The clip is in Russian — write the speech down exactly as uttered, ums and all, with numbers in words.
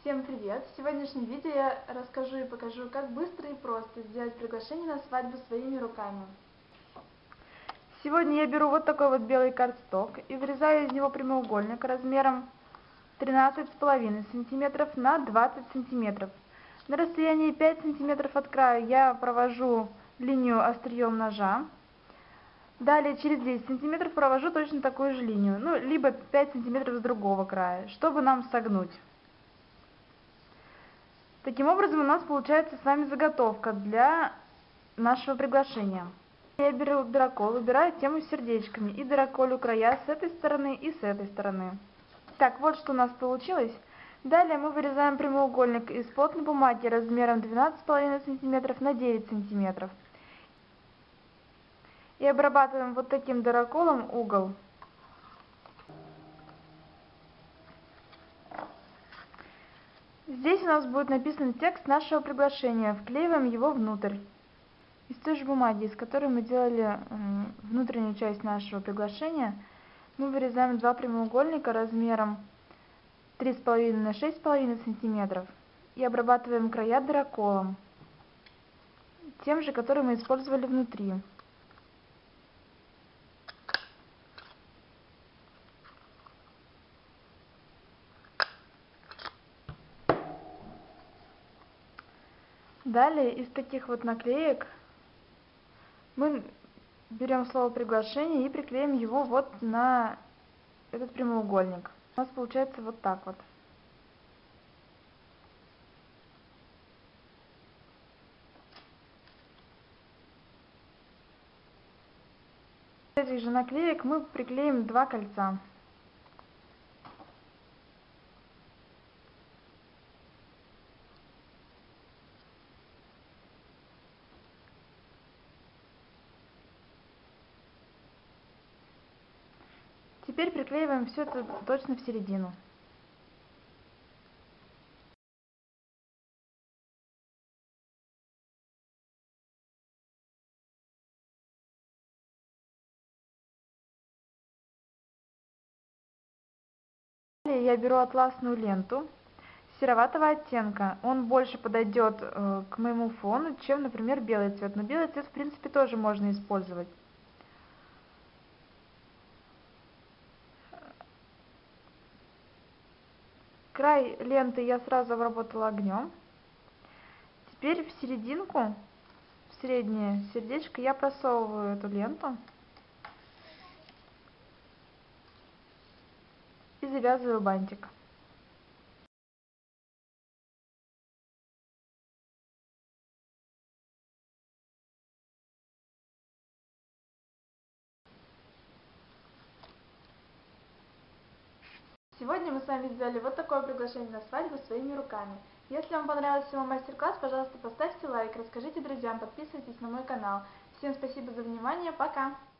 Всем привет! В сегодняшнем видео я расскажу и покажу, как быстро и просто сделать приглашение на свадьбу своими руками. Сегодня я беру вот такой вот белый картсток и вырезаю из него прямоугольник размером тринадцать с половиной сантиметров на двадцать сантиметров. На расстоянии пять сантиметров от края я провожу линию острием ножа. Далее через десять сантиметров провожу точно такую же линию, ну либо пять сантиметров с другого края, чтобы нам согнуть. Таким образом у нас получается с вами заготовка для нашего приглашения. Я беру дырокол, выбираю тему с сердечками и дыроколю края с этой стороны и с этой стороны. Так, вот что у нас получилось. Далее мы вырезаем прямоугольник из плотной бумаги размером двенадцать с половиной сантиметров на девять сантиметров. И обрабатываем вот таким дыроколом угол. Здесь у нас будет написан текст нашего приглашения. Вклеиваем его внутрь. Из той же бумаги, из которой мы делали внутреннюю часть нашего приглашения, мы вырезаем два прямоугольника размером три с половиной на шесть с половиной сантиметров и обрабатываем края дыроколом, тем же, который мы использовали внутри. Далее из таких вот наклеек мы берем слово приглашение и приклеим его вот на этот прямоугольник. У нас получается вот так вот. Из этих же наклеек мы приклеим два кольца. Теперь приклеиваем все это точно в середину. Далее я беру атласную ленту сероватого оттенка. Он больше подойдет э, к моему фону, чем, например, белый цвет. Но белый цвет, в принципе, тоже можно использовать. Край ленты я сразу обработала огнем. Теперь в серединку, в среднее сердечко, я просовываю эту ленту и завязываю бантик. Сегодня мы с вами сделали вот такое приглашение на свадьбу своими руками. Если вам понравился мой мастер-класс, пожалуйста, поставьте лайк, расскажите друзьям, подписывайтесь на мой канал. Всем спасибо за внимание, пока!